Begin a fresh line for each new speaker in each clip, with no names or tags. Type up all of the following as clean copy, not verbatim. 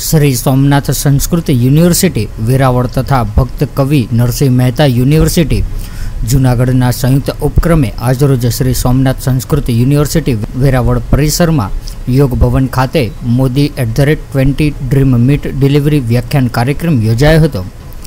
Shri Somnath Sanskrit university Veraval तथा भक्त कवि नरसिंह मेहता यूनिवर्सिटी जूनागढ़ना संयुक्त उपक्रमे आजरोज श्री सोमनाथ संस्कृत यूनिवर्सिटी वेरावळ परिसर में योग भवन खाते मोदी @20 ड्रीम मीट डिलीवरी व्याख्यान कार्यक्रम योजायो हतो।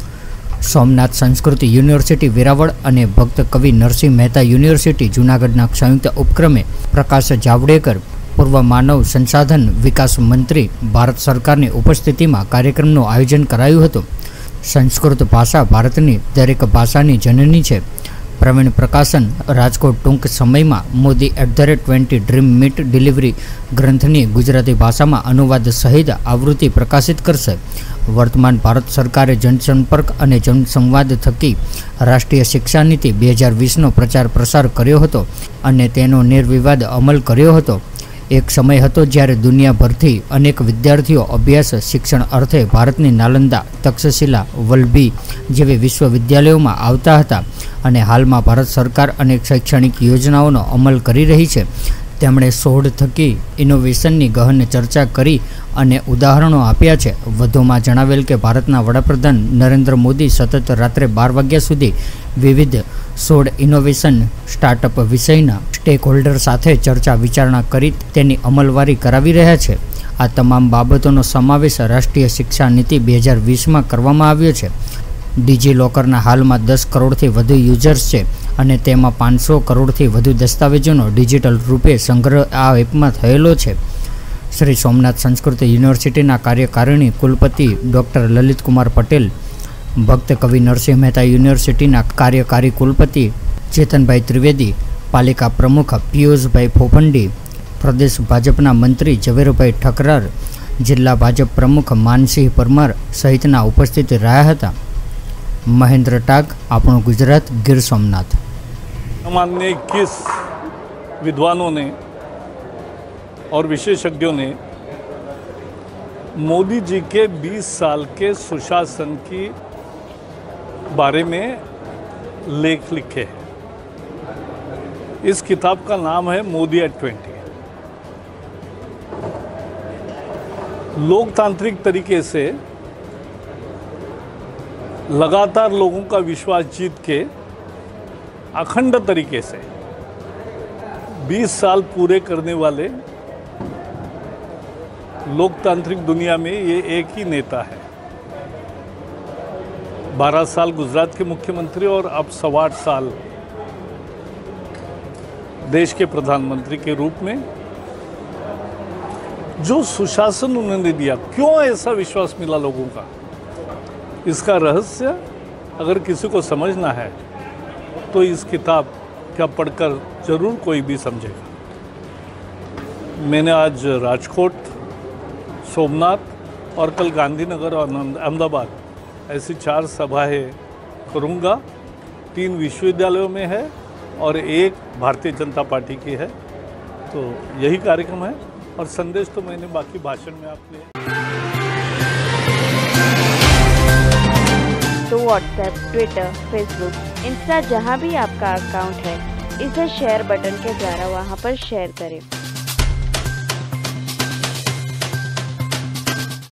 सोमनाथ संस्कृत यूनिवर्सिटी वेरावळ अने भक्त कवि नरसिंह मेहता यूनिवर्सिटी जूनागढ़ना संयुक्त उपक्रमे प्रकाश जावड़ेकर पूर्व मानव संसाधन विकास मंत्री भारत सरकार की उपस्थिति में कार्यक्रम आयोजन करायु हतुं। संस्कृत भाषा भारतनी दरेक भाषानी जननी है। प्रवीण प्रकाशन राजकोट टूंक समय में मोदी @20 ड्रीम मीट डिलीवरी ग्रंथनी गुजराती भाषा में अनुवाद सहित आवृत्ति प्रकाशित करशे। वर्तमान भारत सरकारे जनसंपर्क और जनसंवाद थकी राष्ट्रीय शिक्षा नीति 2020 नो प्रचार प्रसार कर्यो हतो अने तेनो निर्विवाद अमल कर्यो हतो। एक समय हतो ज्यारे दुनियाभरथी अनेक विद्यार्थीओ अभ्यास शिक्षण अर्थे भारतनी नालंदा, तक्षशिला, वल्लभी जेवी विश्वविद्यालयों में आवता हता अने हाल में भारत सरकार अनेक शैक्षणिक योजनाओं अमल करी रही है। तेमणे शोध थकी इनोवेशननी गहन चर्चा करी अने उदाहरणों आप्या छे। वधुमां जणावेल के भारतना वडाप्रधान नरेंद्र मोदी सतत रात्रे 12 वाग्या सुधी विविध 16 इनोवेशन स्टार्टअप विषयना स्टेक होल्डर साथे चर्चा विचारणा करी तेनी अमलवारी करावी रह्या छे। आ तमाम बाबतोनो समावेश राष्ट्रीय शिक्षा नीति 2020 में करवामां आव्यो छे। डिजीलॉकरना हाल में 10 करोड़थी वधु यूजर्स है अने तेमां 500 करोड़थी वधु दस्तावेजोनो डिजिटल रूपे संग्रह आ एपमां थयेलो छे। श्री सोमनाथ संस्कृत यूनिवर्सिटीना कार्यकारिणी कुलपति डॉक्टर ललित कुमार पटेल, भक्त कवि नरसिंह मेहता यूनिवर्सिटीना कार्यकारी कुलपति चेतनभाई त्रिवेदी, पालिका प्रमुख पीयूषभाई फोफंडी, प्रदेश भाजपना मंत्री झवेरभाई ठकरार, जिला भाजप प्रमुख मानसिंह परमार सहितना उपस्थित रह्या हता। महेंद्र टाग, आपणो गुजरात, गिर सोमनाथ।
माननीय 21 विद्वानों ने और विशेषज्ञों ने मोदी जी के 20 साल के सुशासन की बारे में लेख लिखे हैं। इस किताब का नाम है मोदी @20। लोकतांत्रिक तरीके से लगातार लोगों का विश्वास जीत के अखंड तरीके से 20 साल पूरे करने वाले लोकतांत्रिक दुनिया में ये एक ही नेता है। 12 साल गुजरात के मुख्यमंत्री और अब 8.25 साल देश के प्रधानमंत्री के रूप में जो सुशासन उन्होंने दिया, क्यों ऐसा विश्वास मिला लोगों का, इसका रहस्य अगर किसी को समझना है तो इस किताब का पढ़कर जरूर कोई भी समझेगा। मैंने आज राजकोट, सोमनाथ और कल गांधीनगर और अहमदाबाद ऐसी 4 सभाएं करूँगा। 3 विश्वविद्यालयों में है और 1 भारतीय जनता पार्टी की है। तो यही कार्यक्रम है और संदेश तो मैंने बाकी भाषण में आपके
तो व्हाट्सएप, ट्विटर, फेसबुक, इंस्टा जहाँ भी आपका अकाउंट है, इसे शेयर बटन के द्वारा वहाँ पर शेयर करें।